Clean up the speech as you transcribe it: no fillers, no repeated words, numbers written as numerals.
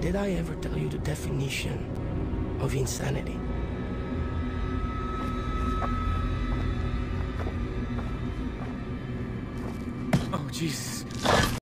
Did I ever tell you the definition of insanity? Oh, Jesus.